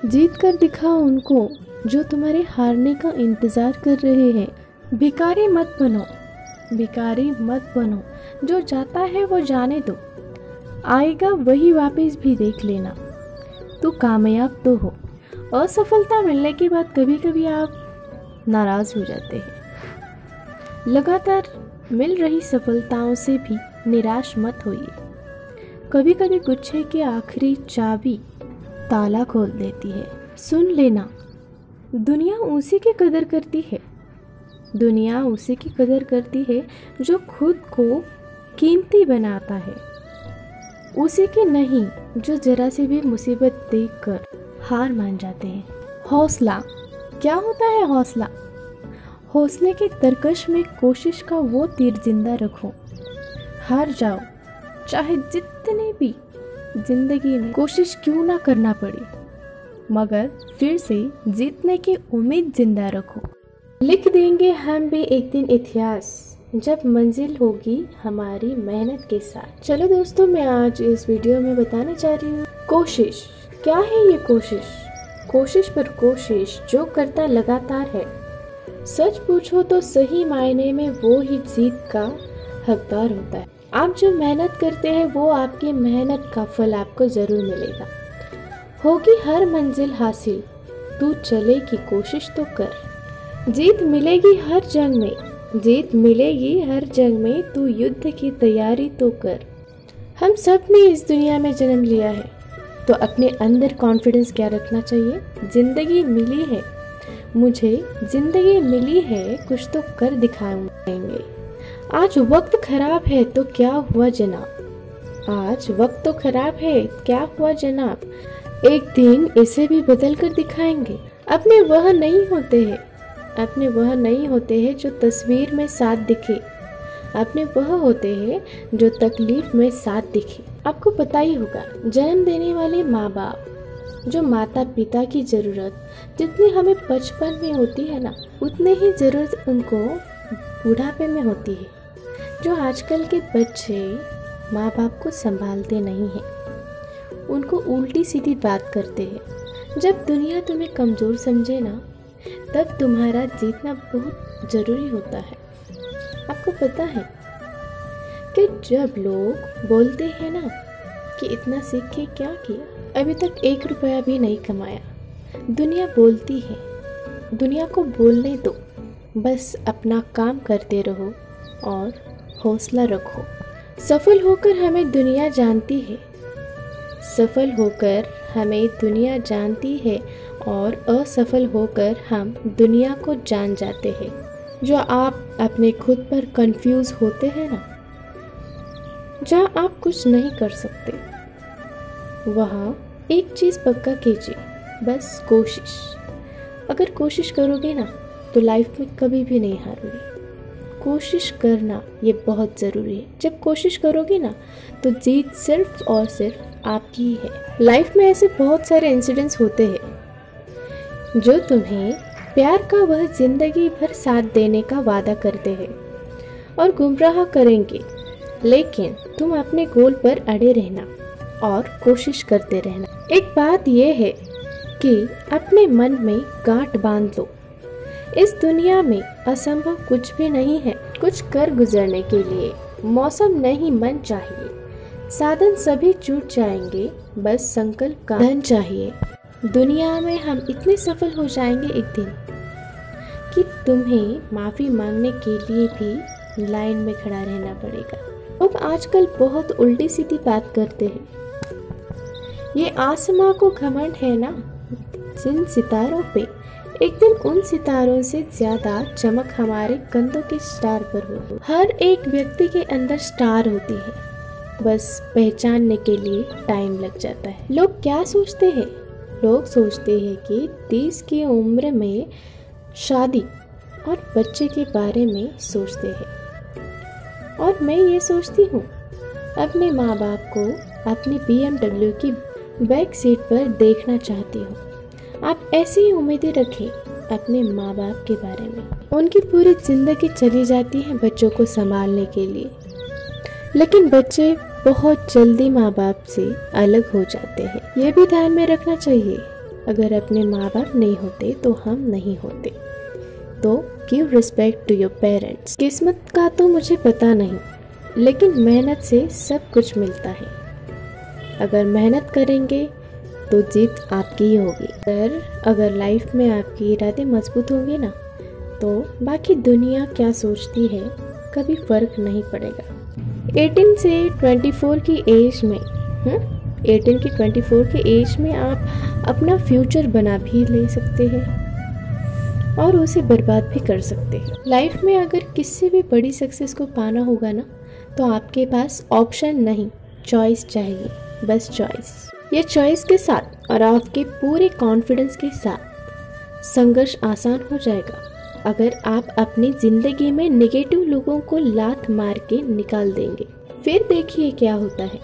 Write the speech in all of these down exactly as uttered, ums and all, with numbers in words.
जीत कर दिखाओ उनको जो तुम्हारे हारने का इंतज़ार कर रहे हैं। भिखारी मत बनो, भिखारी मत बनो, जो जाता है वो जाने दो, आएगा वही वापस भी देख लेना। तो कामयाब तो हो। असफलता मिलने के बाद कभी कभी आप नाराज़ हो जाते हैं। लगातार मिल रही सफलताओं से भी निराश मत होइए। कभी कभी गुच्छे की आखिरी चाबी ताला खोल देती है। सुन लेना, दुनिया उसी की कदर करती है, दुनिया उसी की कदर करती है जो खुद को कीमती बनाता है, उसी की नहीं जो जरा सी भी मुसीबत देखकर हार मान जाते हैं। हौसला क्या होता है? हौसला हौसले के तरकश में कोशिश का वो तीर जिंदा रखो। हार जाओ चाहे जितने भी जिंदगी में कोशिश क्यों ना करना पड़े, मगर फिर से जीतने की उम्मीद जिंदा रखो। लिख देंगे हम भी एक दिन इतिहास, जब मंजिल होगी हमारी मेहनत के साथ। चलो दोस्तों, मैं आज इस वीडियो में बताना चाह रही हूँ कोशिश क्या है। ये कोशिश कोशिश पर कोशिश जो करता लगातार है, सच पूछो तो सही मायने में वो ही जीत का हकदार होता है। आप जो मेहनत करते हैं वो आपकी मेहनत का फल आपको जरूर मिलेगा। होगी हर मंजिल हासिल, तू चले की कोशिश तो कर। जीत मिलेगी हर जंग में, जीत मिलेगी हर जंग में, तू युद्ध की तैयारी तो कर। हम सब ने इस दुनिया में जन्म लिया है, तो अपने अंदर कॉन्फिडेंस क्या रखना चाहिए। जिंदगी मिली है मुझे, जिंदगी मिली है, कुछ तो कर दिखाएंगे। आज वक्त खराब है तो क्या हुआ जनाब, आज वक्त तो खराब है क्या हुआ जनाब, एक दिन इसे भी बदल कर दिखाएंगे। अपने वह नहीं होते हैं, अपने वह नहीं होते हैं जो तस्वीर में साथ दिखे, अपने वह होते हैं जो तकलीफ में साथ दिखे। आपको पता ही होगा, जन्म देने वाले माँ बाप, जो माता पिता की ज़रूरत जितनी हमें बचपन में होती है ना, उतनी ही ज़रूरत उनको बुढ़ापे में होती है। जो आजकल के बच्चे माँ बाप को संभालते नहीं हैं, उनको उल्टी सीधी बात करते हैं। जब दुनिया तुम्हें कमज़ोर समझे ना, तब तुम्हारा जीतना बहुत ज़रूरी होता है। आपको पता है कि जब लोग बोलते हैं ना कि इतना सीख के क्या किया, अभी तक एक रुपया भी नहीं कमाया, दुनिया बोलती है, दुनिया को बोलने दो, बस अपना काम करते रहो और हौसला रखो। सफल होकर हमें दुनिया जानती है, सफल होकर हमें दुनिया जानती है, और असफल होकर हम दुनिया को जान जाते हैं। जो आप अपने खुद पर कंफ्यूज होते हैं ना, जहाँ आप कुछ नहीं कर सकते, वहाँ एक चीज़ पक्का कीजिए, बस कोशिश। अगर कोशिश करोगे ना तो लाइफ में कभी भी नहीं हारोगे। कोशिश करना ये बहुत ज़रूरी है। जब कोशिश करोगे ना तो जीत सिर्फ और सिर्फ आपकी ही है। लाइफ में ऐसे बहुत सारे इंसिडेंट्स होते हैं जो तुम्हें प्यार का वह जिंदगी भर साथ देने का वादा करते हैं और गुमराह करेंगे, लेकिन तुम अपने गोल पर अड़े रहना और कोशिश करते रहना। एक बात यह है कि अपने मन में गांठ बांध लो। इस दुनिया में असंभव कुछ भी नहीं है। कुछ कर गुजरने के लिए मौसम नहीं मन चाहिए, साधन सभी छूट जाएंगे, बस संकल्प का धन चाहिए। दुनिया में हम इतने सफल हो जाएंगे एक दिन कि तुम्हें माफ़ी मांगने के लिए भी लाइन में खड़ा रहना पड़ेगा। लोग आजकल बहुत उल्टी सीधी बात करते हैं। ये आसमां को घमंड है ना जिन सितारों पे, एक दिन उन सितारों से ज्यादा चमक हमारे कंधों के स्टार पर हो। हर एक व्यक्ति के अंदर स्टार होती है, बस पहचानने के लिए टाइम लग जाता है। लोग क्या सोचते हैं? लोग सोचते हैं कि तीस की उम्र में शादी और बच्चे के बारे में सोचते हैं, और मैं ये सोचती हूँ अपने माँ बाप को अपनी बी एम डब्ल्यू की बैक सीट पर देखना चाहती हूँ। आप ऐसी ही उम्मीदें रखें अपने माँ बाप के बारे में। उनकी पूरी जिंदगी चली जाती है बच्चों को संभालने के लिए, लेकिन बच्चे बहुत जल्दी माँ बाप से अलग हो जाते हैं। ये भी ध्यान में रखना चाहिए। अगर अपने माँ बाप नहीं होते तो हम नहीं होते। तो give respect to your parents. किस्मत का तो मुझे पता नहीं, लेकिन मेहनत से सब कुछ मिलता है। अगर मेहनत करेंगे तो जीत आपकी ही होगी। अगर अगर लाइफ में आपके इरादे मजबूत होंगे ना, तो बाकी दुनिया क्या सोचती है कभी फर्क नहीं पड़ेगा। अठारह से चौबीस की एज में अठारह की चौबीस की एज में आप अपना फ्यूचर बना भी ले सकते हैं और उसे बर्बाद भी कर सकते हैं। लाइफ में अगर किसी भी बड़ी सक्सेस को पाना होगा ना, तो आपके पास ऑप्शन नहीं, चॉइस चाहिए, बस चॉइस। ये चॉइस के साथ और आपके पूरे कॉन्फिडेंस के साथ संघर्ष आसान हो जाएगा अगर आप अपनी ज़िंदगी में नेगेटिव लोगों को लात मार के निकाल देंगे। फिर देखिए क्या होता है।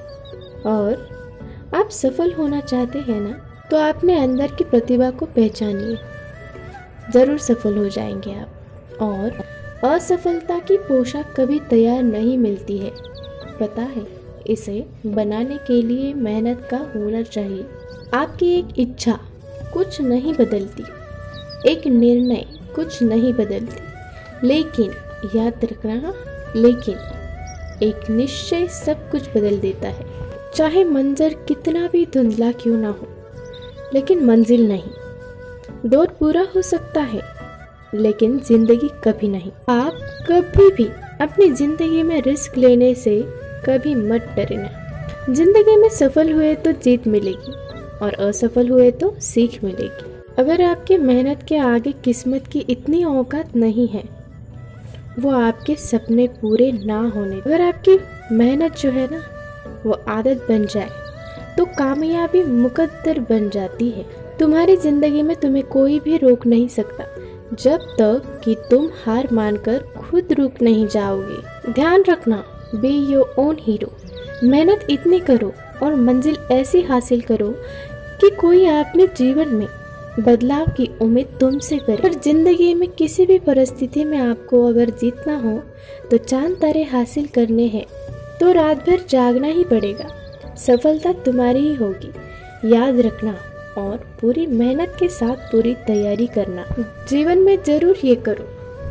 और आप सफल होना चाहते हैं ना, तो अपने अंदर की प्रतिभा को पहचानिए, ज़रूर सफल हो जाएंगे आप। और असफलता की पोशाक कभी तैयार नहीं मिलती है, पता है। इसे बनाने के लिए मेहनत का हुनर चाहिए। आपकी एक इच्छा कुछ नहीं बदलती, एक निर्णय कुछ नहीं बदलती, लेकिन याद रखना, लेकिन एक निश्चय सब कुछ बदल देता है। चाहे मंजर कितना भी धुंधला क्यों ना हो, लेकिन मंजिल नहीं। दौर पूरा हो सकता है, लेकिन जिंदगी कभी नहीं। आप कभी भी अपनी जिंदगी में रिस्क लेने से कभी मत डरना। जिंदगी में सफल हुए तो जीत मिलेगी और असफल हुए तो सीख मिलेगी। अगर आपके मेहनत के आगे किस्मत की इतनी औकात नहीं है, वो आपके सपने पूरे ना होने। अगर आपकी मेहनत जो है ना, वो आदत बन जाए, तो कामयाबी मुकद्दर बन जाती है। तुम्हारी जिंदगी में तुम्हें कोई भी रोक नहीं सकता, जब तक कि तुम हार मानकर खुद रुक नहीं जाओगे। ध्यान रखना, बी योर ओन हीरो। मेहनत इतनी करो और मंजिल ऐसी हासिल करो कि कोई अपने जीवन में बदलाव की उम्मीद तुमसे करे। पर जिंदगी में किसी भी परिस्थिति में आपको अगर जीतना हो, तो चांद तारे हासिल करने हैं, तो रात भर जागना ही पड़ेगा। सफलता तुम्हारी ही होगी, याद रखना। और पूरी मेहनत के साथ पूरी तैयारी करना। जीवन में जरूर ये करो,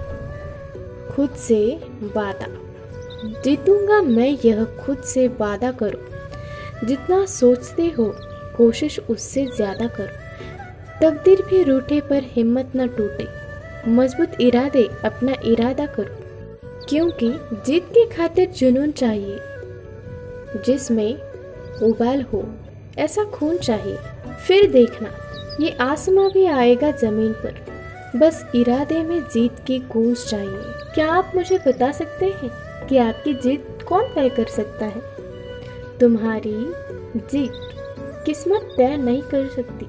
खुद से वादा, जीतूंगा मैं, यह खुद से वादा करो। जितना सोचते हो कोशिश उससे ज्यादा करो। तकदीर भी रूठे पर हिम्मत न टूटे, मजबूत इरादे अपना इरादा करो। क्योंकि जीत की खातिर जुनून चाहिए, जिसमें उबाल हो ऐसा खून चाहिए। फिर देखना, ये आसमां भी आएगा जमीन पर, बस इरादे में जीत की गूंज चाहिए। क्या आप मुझे बता सकते हैं कि आपकी जीत कौन तय कर सकता है? तुम्हारी जीत किस्मत तय नहीं कर सकती,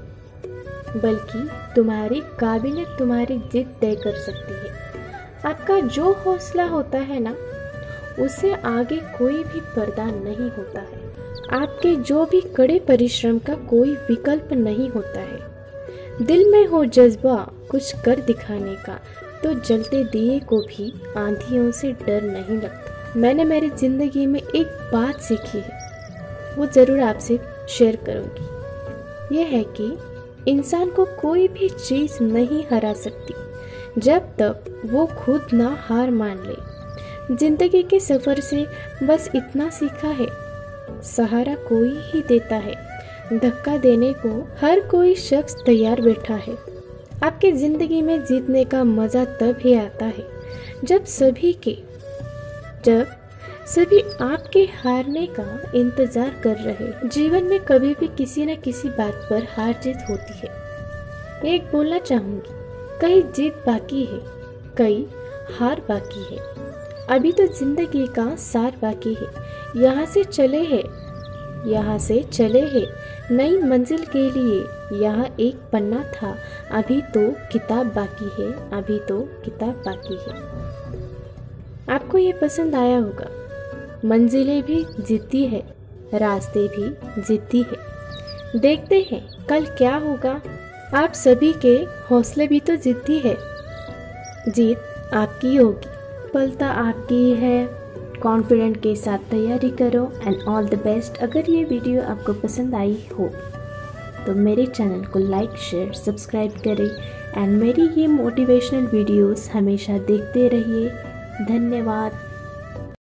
बल्कि तुम्हारी काबिलियत तुम्हारी जीत तय कर सकती है। आपका जो हौसला होता है ना, उससे आगे कोई भी पर्दा नहीं होता है। आपके जो भी कड़े परिश्रम का कोई विकल्प नहीं होता है। दिल में हो जज्बा कुछ कर दिखाने का, तो जलते दिए को भी आंधियों से डर नहीं लगता। मैंने मेरी जिंदगी में एक बात सीखी है, वो ज़रूर आपसे शेयर करूँगी। ये है कि इंसान को कोई भी चीज़ नहीं हरा सकती जब तक वो खुद ना हार मान ले। जिंदगी के सफ़र से बस इतना सीखा है, सहारा कोई ही देता है, धक्का देने को हर कोई शख्स तैयार बैठा है। आपके ज़िंदगी में जीतने का मज़ा तब ही आता है जब सभी के जब सभी आपके हारने का इंतज़ार कर रहे। जीवन में कभी भी किसी न किसी बात पर हार जीत होती है। एक बोलना चाहूँगी, कई जीत बाकी है, कई हार बाकी है। अभी तो जिंदगी का सार बाकी है। यहाँ से चले हैं यहाँ से चले हैं नई मंजिल के लिए। यहाँ एक पन्ना था, अभी तो किताब बाकी है, अभी तो किताब बाकी है। आपको ये पसंद आया होगा। मंजिलें भी जीती है, रास्ते भी जीती है। देखते हैं कल क्या होगा। आप सभी के हौसले भी तो जीती है। जीत आपकी होगी, सफलता आपकी है। कॉन्फिडेंट के साथ तैयारी करो एंड ऑल द बेस्ट। अगर ये वीडियो आपको पसंद आई हो तो मेरे चैनल को लाइक शेयर सब्सक्राइब करें एंड मेरी ये मोटिवेशनल वीडियोस हमेशा देखते रहिए। धन्यवाद।